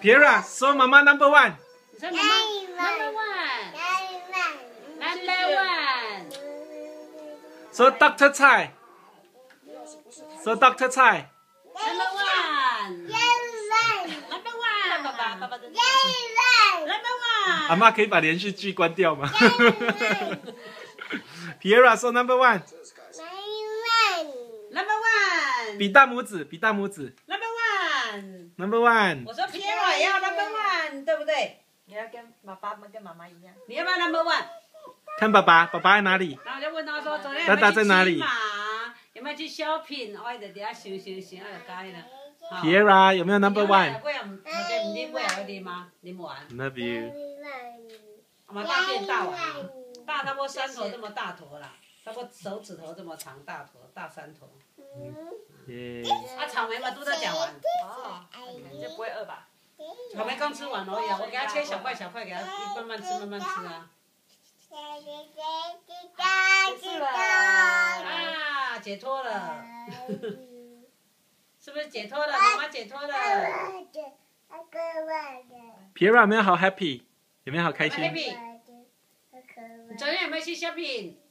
Pierra 说妈妈 number one。 你说妈妈 number one。number one。 说 Dr. 蔡。说 Dr. 蔡。 number one。number one。爸爸爸爸的。number one。 阿妈可以把连续剧关掉吗？Pierra 说 number one。number one。比大拇指，比大拇指。 number one。 number one。 我说 Pierra 也要 number one， 对不对？ 你要跟爸爸跟妈妈一样。 你要不要 number one？ 看爸爸，爸爸在哪里？ 然后我就问他说，昨天大大在哪里？ 有没有去 shopping？ 我就在遐想，就改了。 Pierra 有没有 number one？ 我也唔啉，我也要啉吗？啉完。 Love you。 我们大变大完了，大差不多山头这么大坨啦，差不多手指头这么长，大坨，大山头。 耶。 啊，草莓嘛都在讲完。 哦，你就不会饿吧？ 草莓刚吃完而已啊，我给他切小块小块，给他慢慢吃慢慢吃啊。 是了。 啊，解脱了。是不是解脱了？妈妈解脱了。 Pierra 有没有好 happy？ 有没有好开心？ happy。你昨天有没有去 shopping？